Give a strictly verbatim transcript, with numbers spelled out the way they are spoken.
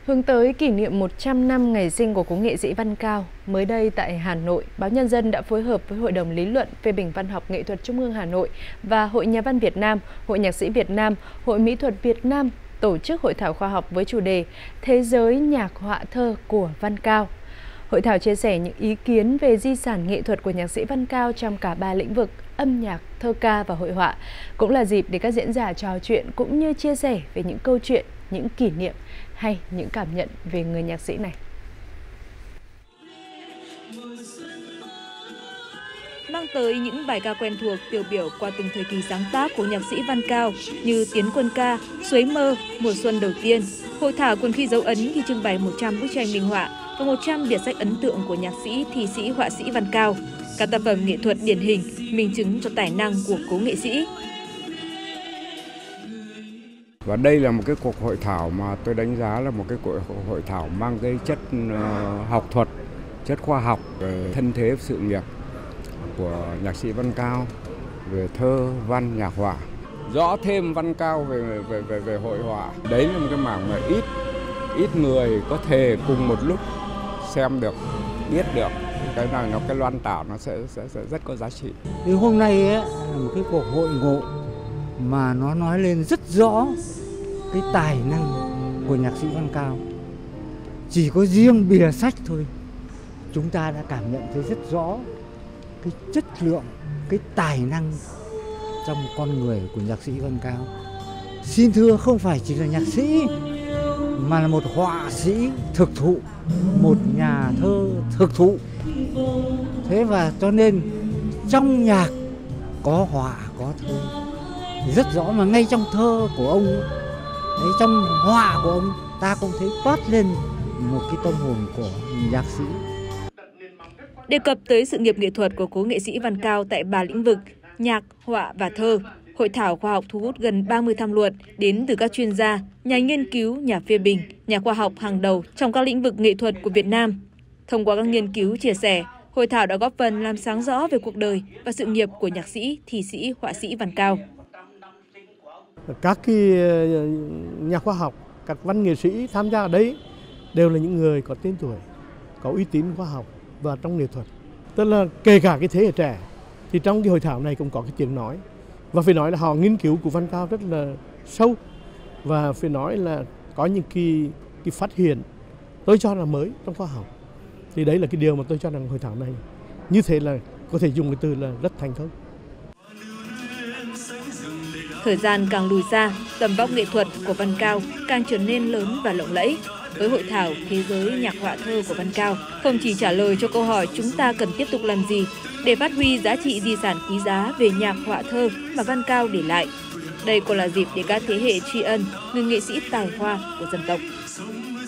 Hướng tới kỷ niệm một trăm năm ngày sinh của cố nghệ sĩ Văn Cao, mới đây tại Hà Nội, Báo Nhân dân đã phối hợp với Hội đồng Lý luận phê bình văn học nghệ thuật Trung ương Hà Nội và Hội Nhà văn Việt Nam, Hội Nhạc sĩ Việt Nam, Hội Mỹ thuật Việt Nam tổ chức hội thảo khoa học với chủ đề Thế giới nhạc họa thơ của Văn Cao. Hội thảo chia sẻ những ý kiến về di sản nghệ thuật của nhạc sĩ Văn Cao trong cả ba lĩnh vực âm nhạc, thơ ca và hội họa. Cũng là dịp để các diễn giả trò chuyện cũng như chia sẻ về những câu chuyện, những kỷ niệm hay những cảm nhận về người nhạc sĩ này. Mang tới những bài ca quen thuộc tiêu biểu qua từng thời kỳ sáng tác của nhạc sĩ Văn Cao như Tiến quân ca, Suối mơ, Mùa xuân đầu tiên. Hội thảo còn ghi dấu ấn khi trưng bày một trăm bức tranh minh họa và một trăm biệt sách ấn tượng của nhạc sĩ, thi sĩ, họa sĩ Văn Cao. Các tác phẩm nghệ thuật điển hình, minh chứng cho tài năng của cố nghệ sĩ. Và đây là một cái cuộc hội thảo mà tôi đánh giá là một cái cuộc hội thảo mang cái chất học thuật, chất khoa học, thân thế sự nghiệp của nhạc sĩ Văn Cao về thơ, văn, nhạc họa. Rõ thêm Văn Cao về về về về hội họa. Đấy là một cái mảng mà ít ít người có thể cùng một lúc xem được, biết được. Cái này nó cái loan tảo nó sẽ, sẽ, sẽ rất có giá trị. Thì hôm nay ấy, là một cái cuộc hội ngộ mà nó nói lên rất rõ cái tài năng của nhạc sĩ Văn Cao. Chỉ có riêng bìa sách thôi, chúng ta đã cảm nhận thấy rất rõ cái chất lượng, cái tài năng trong con người của nhạc sĩ Văn Cao. Xin thưa, không phải chỉ là nhạc sĩ mà là một họa sĩ thực thụ, một nhà thơ thực thụ. Thế và cho nên trong nhạc có họa, có thơ rất rõ, mà ngay trong thơ của ông ấy, trong họa của ông ta cũng thấy toát lên một cái tâm hồn của nhạc sĩ. Đề cập tới sự nghiệp nghệ thuật của cố nghệ sĩ Văn Cao tại ba lĩnh vực nhạc, họa và thơ, hội thảo khoa học thu hút gần ba mươi tham luận đến từ các chuyên gia, nhà nghiên cứu, nhà phê bình, nhà khoa học hàng đầu trong các lĩnh vực nghệ thuật của Việt Nam. Thông qua các nghiên cứu chia sẻ, hội thảo đã góp phần làm sáng rõ về cuộc đời và sự nghiệp của nhạc sĩ, thi sĩ, họa sĩ Văn Cao. Các cái nhà khoa học, các văn nghệ sĩ tham gia ở đấy đều là những người có tên tuổi, có uy tín khoa học và trong nghệ thuật. Tức là kể cả cái thế hệ trẻ thì trong cái hội thảo này cũng có cái tiếng nói. Và phải nói là họ nghiên cứu của Văn Cao rất là sâu, và phải nói là có những cái, cái phát hiện tôi cho là mới trong khoa học. Thì đấy là cái điều mà tôi cho rằng hội thảo này như thế là có thể dùng cái từ là rất thành công. Thời gian càng lùi xa, tầm vóc nghệ thuật của Văn Cao càng trở nên lớn và lộng lẫy. Với hội thảo Thế giới nhạc họa thơ của Văn Cao không chỉ trả lời cho câu hỏi chúng ta cần tiếp tục làm gì để phát huy giá trị di sản quý giá về nhạc họa thơ mà Văn Cao để lại. Đây còn là dịp để các thế hệ tri ân người nghệ sĩ tài hoa của dân tộc.